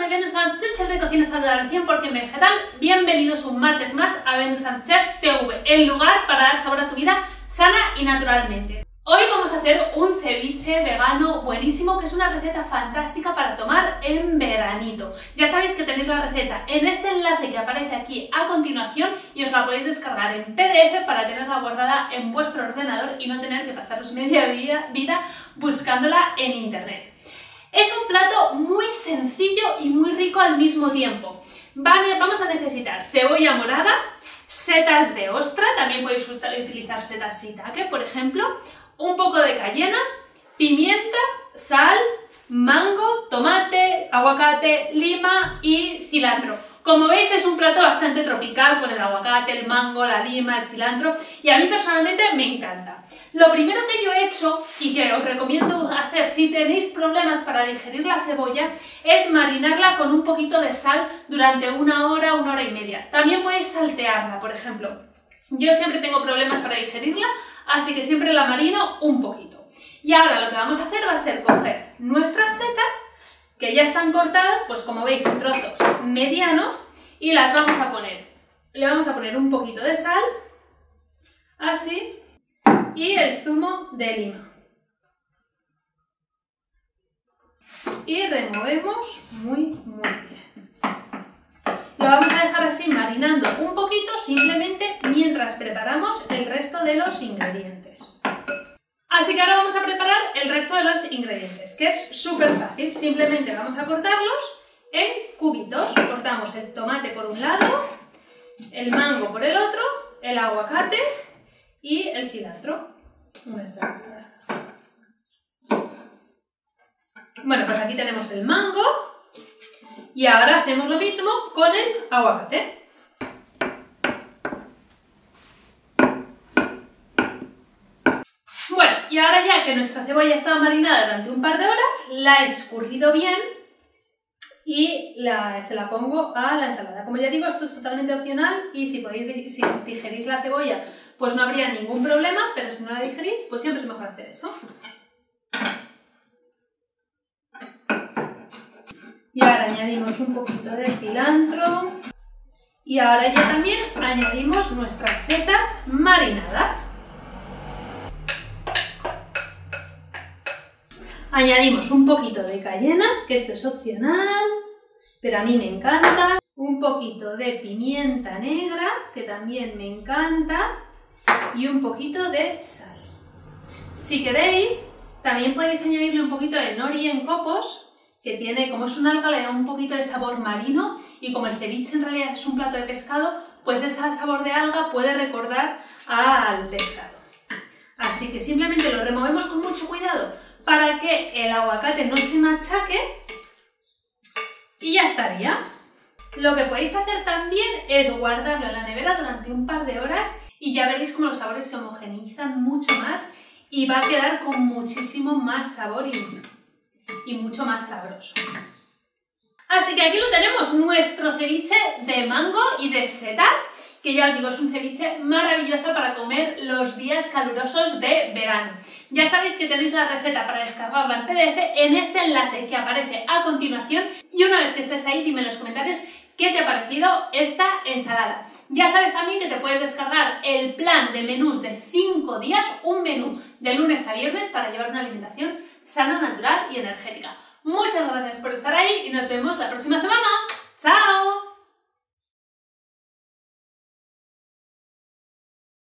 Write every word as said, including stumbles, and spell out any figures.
soy Venus Sanz, tu chef de cocina saludable cien por cien vegetal. Bienvenidos un martes más a Venus Sanz Chef T V, el lugar para dar sabor a tu vida sana y naturalmente. Hoy vamos a hacer un ceviche vegano buenísimo, que es una receta fantástica para tomar en veranito. Ya sabéis que tenéis la receta en este enlace que aparece aquí a continuación y os la podéis descargar en P D F para tenerla guardada en vuestro ordenador y no tener que pasaros media vida buscándola en internet. Es un plato muy sencillo y muy rico al mismo tiempo. Vale, vamos a necesitar cebolla morada, setas de ostra, también podéis utilizar setas shiitake, por ejemplo, un poco de cayena, pimienta, sal, mango, tomate, aguacate, lima y cilantro. Como veis, es un plato bastante tropical con el aguacate, el mango, la lima, el cilantro, y a mí personalmente me encanta. Lo primero que yo he hecho y que os recomiendo hacer si tenéis problemas para digerir la cebolla es marinarla con un poquito de sal durante una hora, una hora y media. También podéis saltearla, por ejemplo. Yo siempre tengo problemas para digerirla, así que siempre la marino un poquito. Y ahora lo que vamos a hacer va a ser coger nuestras setas, que ya están cortadas, pues como veis en trozos medianos, y las vamos a poner. Le vamos a poner un poquito de sal, así, y el zumo de lima. Y removemos muy, muy bien. Lo vamos a dejar así marinando un poquito, simplemente mientras preparamos el resto de los ingredientes. Así que ahora vamos a preparar el resto de los ingredientes, que es súper fácil. Simplemente vamos a cortarlos en cubitos. Cortamos el tomate por un lado, el mango por el otro, el aguacate y el cilantro. Bueno, pues aquí tenemos el mango y ahora hacemos lo mismo con el aguacate. Bueno, y ahora ya que nuestra cebolla estaba marinada durante un par de horas, la he escurrido bien y la, se la pongo a la ensalada. Como ya digo, esto es totalmente opcional y si, podéis, si digerís la cebolla, pues no habría ningún problema, pero si no la digerís, pues siempre es mejor hacer eso. Y ahora añadimos un poquito de cilantro y ahora ya también añadimos nuestras setas marinadas. Añadimos un poquito de cayena, que esto es opcional, pero a mí me encanta. Un poquito de pimienta negra, que también me encanta. Y un poquito de sal. Si queréis, también podéis añadirle un poquito de nori en copos, que tiene, como es un alga, le da un poquito de sabor marino, y como el ceviche en realidad es un plato de pescado, pues ese sabor de alga puede recordar al pescado. Así que simplemente lo removemos con mucho cuidado para que el aguacate no se machaque y ya estaría. Lo que podéis hacer también es guardarlo en la nevera durante un par de horas y ya veréis cómo los sabores se homogeneizan mucho más y va a quedar con muchísimo más sabor y, y mucho más sabroso. Así que aquí lo tenemos, nuestro ceviche de mango y de setas, que ya os digo, es un ceviche maravilloso para comer los días calurosos de verano. Ya sabéis que tenéis la receta para descargarla en P D F en este enlace que aparece a continuación, y una vez que estés ahí, dime en los comentarios qué te ha parecido esta ensalada. Ya sabes también que te puedes descargar el plan de menús de cinco días, un menú de lunes a viernes para llevar una alimentación sana, natural y energética. Muchas gracias por estar ahí y nos vemos la próxima semana.